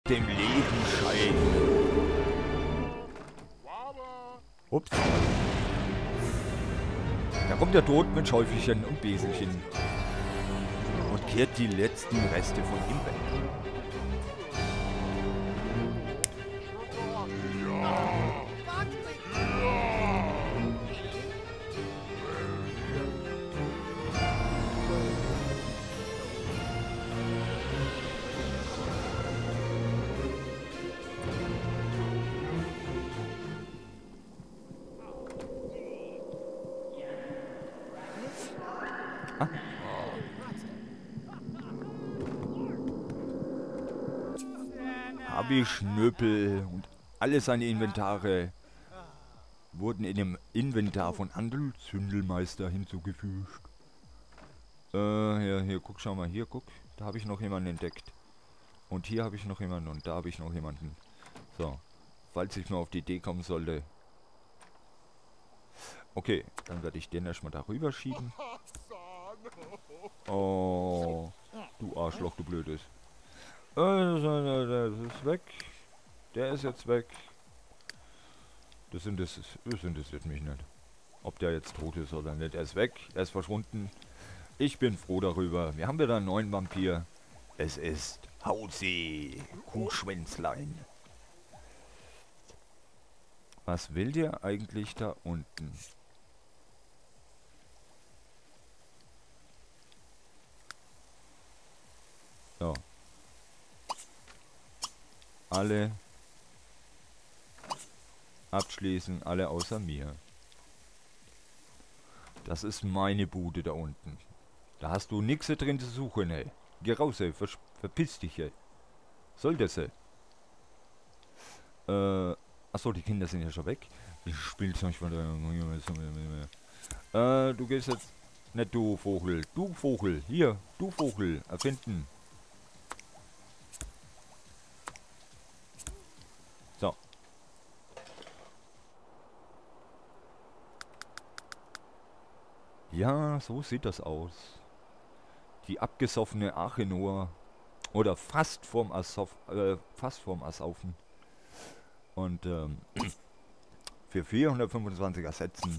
dem Leben scheint. Ups. Da kommt der Tod mit Schäufelchen und Beselchen und kehrt die letzten Reste von ihm weg. Abi Schnöpel und alle seine Inventare wurden in dem Inventar von Andel Zündelmeister hinzugefügt. Hier, guck, schau mal, hier, guck. Da habe ich noch jemanden entdeckt. Und hier habe ich noch jemanden und da habe ich noch jemanden. So, falls ich mal auf die Idee kommen sollte. Okay, dann werde ich den erstmal darüber schieben. Oh, du Arschloch, du Blödes. Das ist weg. Der ist jetzt weg. Das interessiert mich nicht. Ob der jetzt tot ist oder nicht. Er ist weg. Er ist verschwunden. Ich bin froh darüber. Wir haben wieder einen neuen Vampir. Es ist Hausi. Kuhschwänzlein. Was will der eigentlich da unten? So. Alle abschließen, alle außer mir. Das ist meine Bude da unten. Da hast du nichts drin zu suchen, ey. Geh raus, ey. Verpiss dich, ey. Soll das, ey? Achso, die Kinder sind ja schon weg. Ich spiel's nicht von der... du gehst jetzt... Nicht du, Vogel. Du, Vogel. Hier, du, Vogel. Erfinden. So. Ja, so sieht das aus. Die abgesoffene Achenoa. Oder fast vorm Assaufen. Und für 425er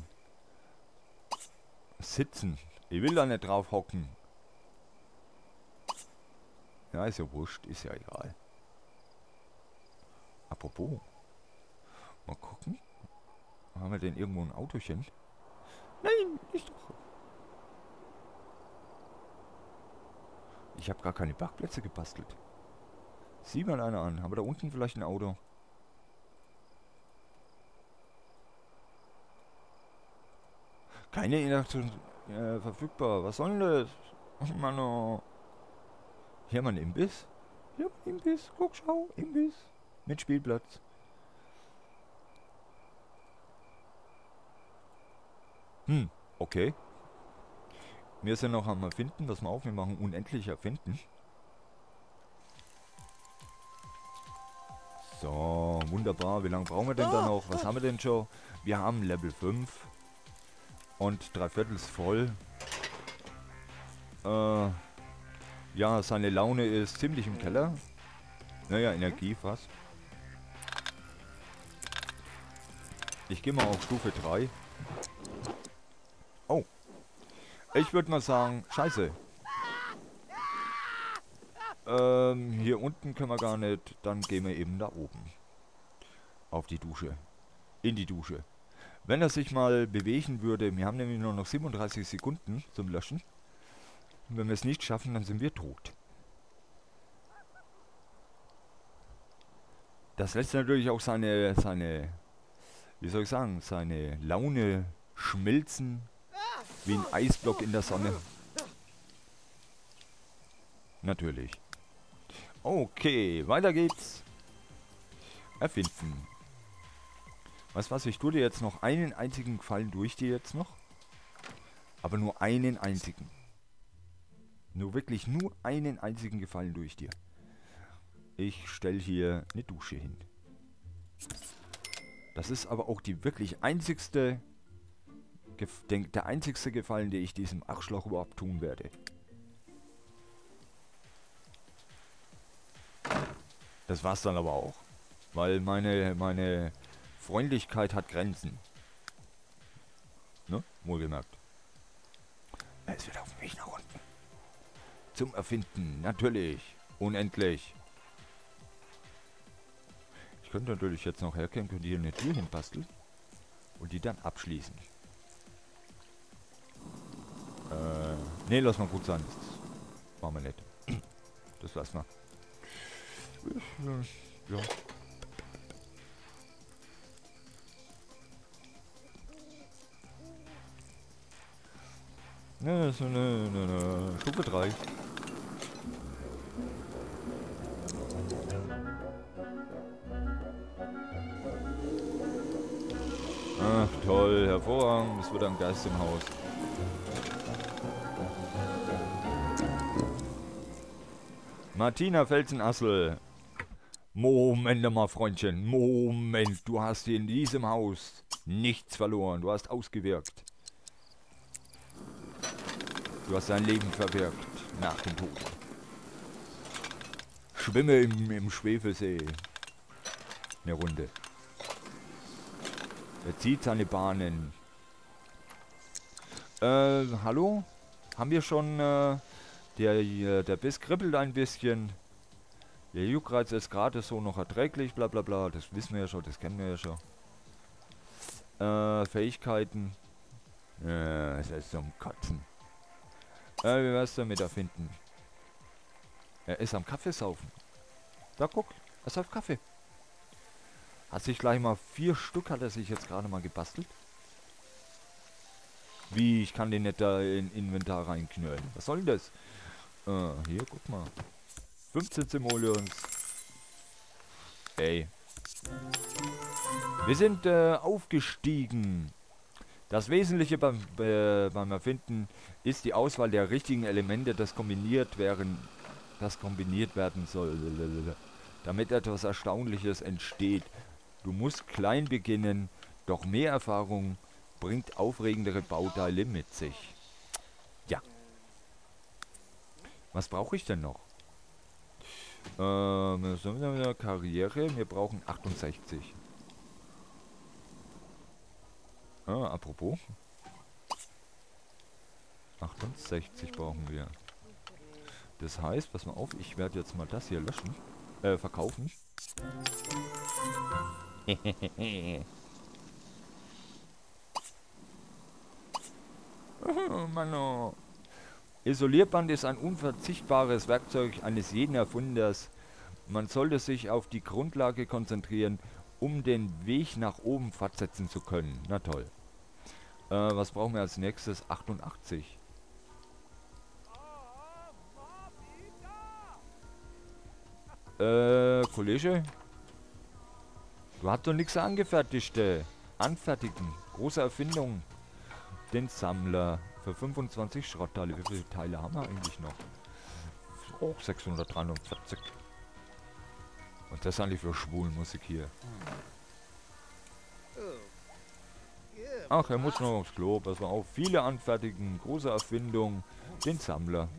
sitzen. Ich will da nicht drauf hocken. Ja, ist ja wurscht. Ist ja egal. Apropos. Mal gucken. Haben wir denn irgendwo ein Autochen? Nein, nicht doch. Ich habe gar keine Parkplätze gebastelt. Sieh mal einer an. Haben wir da unten vielleicht ein Auto? Keine Inaktion verfügbar. Was soll denn das? Oh Mann, oh. Hier haben wir einen Imbiss. Hier haben wir einen Imbiss. Guck, schau. Imbiss. Mit Spielplatz. Okay. Wir sind noch am Erfinden. Pass mal auf, wir machen unendlich Erfinden. So, wunderbar. Wie lange brauchen wir denn da noch? Was haben wir denn schon? Wir haben Level 5. Und 3/4 ist voll. Ja, seine Laune ist ziemlich im Keller. Naja, Energie fast. Ich gehe mal auf Stufe 3. Oh. Ich würde mal sagen, scheiße. Hier unten können wir gar nicht. Dann gehen wir eben da oben. Auf die Dusche. In die Dusche. Wenn er sich mal bewegen würde, wir haben nämlich nur noch 37 Sekunden zum Löschen. Und wenn wir es nicht schaffen, dann sind wir tot. Das lässt natürlich auch seine, wie soll ich sagen, seine Laune schmelzen, wie ein Eisblock in der Sonne. Natürlich. Okay, weiter geht's. Erfinden. Weißt du was, ich tue dir jetzt noch einen einzigen Gefallen durch dir jetzt noch. Aber nur einen einzigen. Nur wirklich nur einen einzigen Gefallen durch dir. Ich stelle hier eine Dusche hin. Das ist aber auch die wirklich einzigste, der einzigste Gefallen, den ich diesem Arschloch überhaupt tun werde. Das war's dann aber auch. Weil meine Freundlichkeit hat Grenzen. Ne? Wohlgemerkt. Es wird auf dem Weg nach unten. Zum Erfinden, natürlich. Unendlich. Ich könnte natürlich jetzt noch herkommen, könnte hier eine Tür hinbasteln. Und die dann abschließen. Nee, lass mal gut sein. Das machen wir nicht. Das lassen wir. Ja. Ne, so eine Stufe 3. Ach toll, hervorragend, es wird ein Geist im Haus. Martina Felsenassel. Moment mal, Freundchen. Moment, du hast hier in diesem Haus nichts verloren. Du hast ausgewirkt. Du hast dein Leben verwirkt nach dem Tod. Schwimme im Schwefelsee. Eine Runde. Er zieht seine Bahnen. Hallo? Haben wir schon, der Biss kribbelt ein bisschen. Der Juckreiz ist gerade so noch erträglich, bla bla bla. Das wissen wir ja schon, das kennen wir ja schon. Fähigkeiten. Das ist zum Kotzen. Wie wär's damit erfinden? Er ist am Kaffeesaufen. Da guck, er ist auf Kaffee. Hat sich gleich mal 4 Stück, hat er sich jetzt gerade mal gebastelt. Wie, ich kann den nicht da in Inventar reinknüllen. Was soll denn das? Hier, guck mal. 15 Simoleons. Ey. Wir sind aufgestiegen. Das Wesentliche beim Erfinden ist die Auswahl der richtigen Elemente, das kombiniert werden soll, damit etwas Erstaunliches entsteht. Du musst klein beginnen, doch mehr Erfahrung bringt aufregendere Bauteile mit sich. Ja. Was brauche ich denn noch? Karriere, wir brauchen 68. Apropos. 68 brauchen wir. Das heißt, pass mal auf, ich werde jetzt mal das hier löschen. Verkaufen. Oh, Mann. Isolierband ist ein unverzichtbares Werkzeug eines jeden Erfinders. Man sollte sich auf die Grundlage konzentrieren, um den Weg nach oben fortsetzen zu können. Na toll. Was brauchen wir als nächstes? 88. Kollege? Du hast doch nichts angefertigt. Anfertigen. Große Erfindung. Den Sammler. Für 25 Schrottteile. Wie viele Teile haben wir eigentlich noch? Oh, 643. Und das ist eigentlich für Schwulenmusik hier. Ach, er muss noch aufs Klo. Pass mal auf. Viele anfertigen. Große Erfindung. Den Sammler.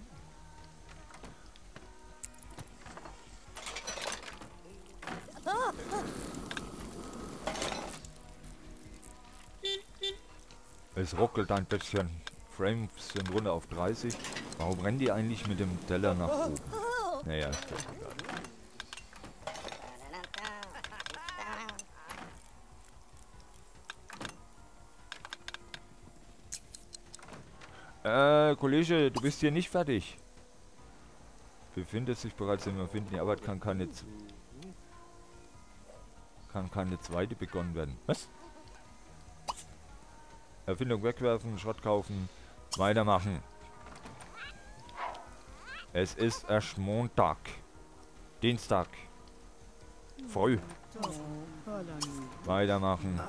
Es ruckelt ein bisschen. Frames sind runter auf 30. Warum rennen die eigentlich mit dem Teller nach oben? Naja, ist doch egal. Kollege, du bist hier nicht fertig. Befindet sich bereits im Erfinden. Die Arbeit kann keine zweite begonnen werden. Was? Erfindung wegwerfen, Schrott kaufen, weitermachen. Es ist erst Montag. Dienstag. Früh. Weitermachen.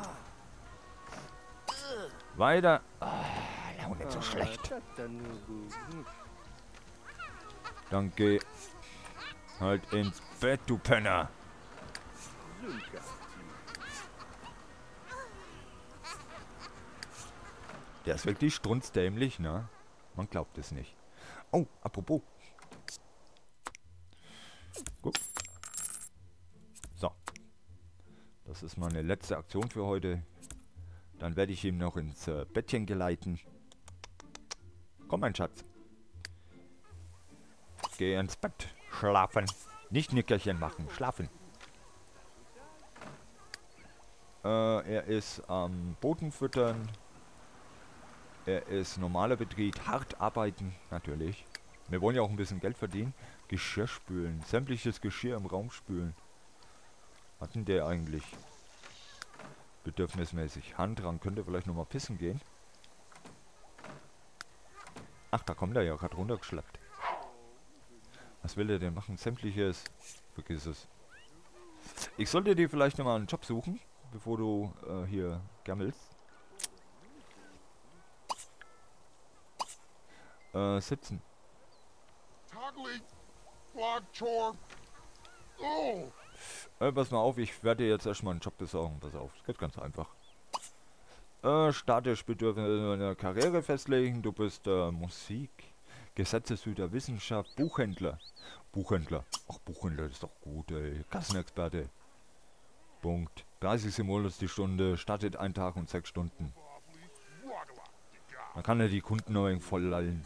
Weiter. Laune nicht so schlecht. Dann geh halt ins Bett, du Penner. Der ist wirklich strunzdämlich, ne? Man glaubt es nicht. Oh, apropos. Guck. Das ist meine letzte Aktion für heute. Dann werde ich ihn noch ins Bettchen geleiten. Komm, mein Schatz. Geh ins Bett. Schlafen. Nicht Nickerchen machen. Schlafen. Er ist am Boden füttern. Er ist normaler Betrieb. Hart arbeiten. Natürlich. Wir wollen ja auch ein bisschen Geld verdienen. Geschirr spülen. Sämtliches Geschirr im Raum spülen. Hatten der eigentlich? Bedürfnismäßig. Handrang. Könnte vielleicht nochmal pissen gehen. Ach, da kommt er ja gerade runtergeschleppt. Was will er denn machen? Sämtliches. Vergiss es. Ich sollte dir vielleicht nochmal einen Job suchen, bevor du hier gammelst. Sitzen. Pass mal auf, ich werde dir jetzt erstmal einen Job besorgen. Pass auf, das geht ganz einfach. Statisch Bedürfnisse einer Karriere festlegen. Du bist Musik, Gesetzeshüter, Wissenschaft, Buchhändler. Buchhändler. Ach, Buchhändler ist doch gut, ey. Kassenexperte. Punkt. 30 Simoleons die Stunde, startet 1 Tag und 6 Stunden. Dann kann er die Kunden noch ein voll lallen.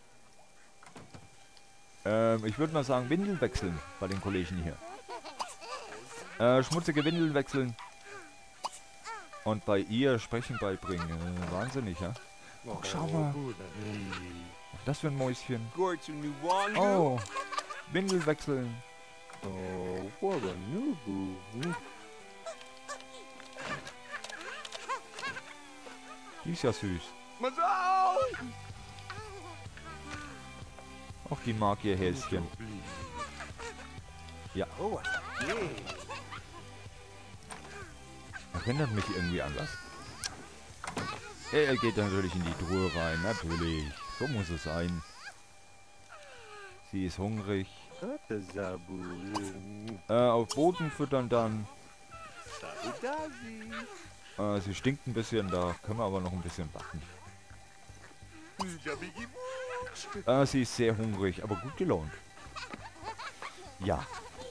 Ich würde mal sagen, Windeln wechseln bei den Kollegen hier. Schmutzige Windeln wechseln. Und bei ihr Sprechen beibringen. Wahnsinnig, ja? Oh, schau mal. Was das für ein Mäuschen? Oh, Windeln wechseln. Oh, what a new boo. Die ist ja süß. Auch die mag ihr Häschen. Ja. Erinnert mich irgendwie an was. Er geht natürlich in die Truhe rein, natürlich. So muss es sein. Sie ist hungrig. Auf Boden füttern dann. Sie stinkt ein bisschen, da können wir aber noch ein bisschen warten. Sie ist sehr hungrig, aber gut gelaunt. Ja.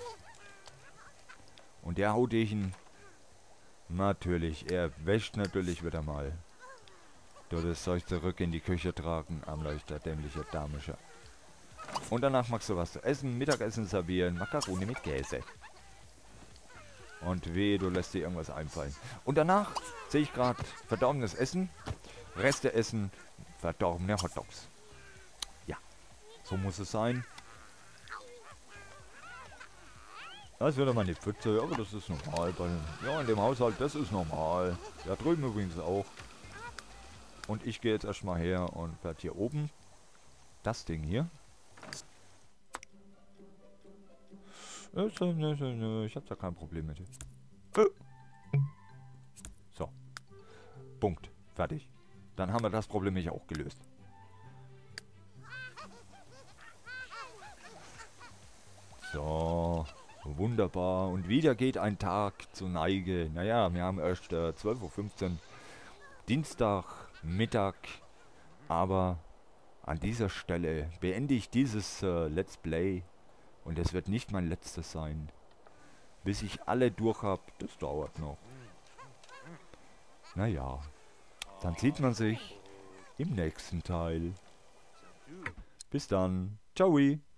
Und der Haudegen, natürlich, er wäscht natürlich wieder mal. Du das Zeug zurück in die Küche tragen, Armleuchter, dämliche Damische. Und danach machst du was zu essen, Mittagessen servieren, Makaroni mit Käse. Und weh, du lässt dir irgendwas einfallen. Und danach sehe ich gerade verdorbenes Essen, Reste essen, verdorbene Hotdogs. Ja, so muss es sein. Das wird meine Pfütze, aber das ist normal. Ja, in dem Haushalt, das ist normal. Da drüben übrigens auch. Und ich gehe jetzt erstmal her und werde hier oben das Ding hier. Ich habe da kein Problem mit. So. Punkt. Fertig. Dann haben wir das Problem nicht auch gelöst. So. Wunderbar. Und wieder geht ein Tag zur Neige. Naja, wir haben erst 12:15 Uhr. Dienstag, Mittag. Aber an dieser Stelle beende ich dieses Let's Play. Und es wird nicht mein letztes sein. Bis ich alle durch habe, das dauert noch. Naja, dann sieht man sich im nächsten Teil. Bis dann. Ciao.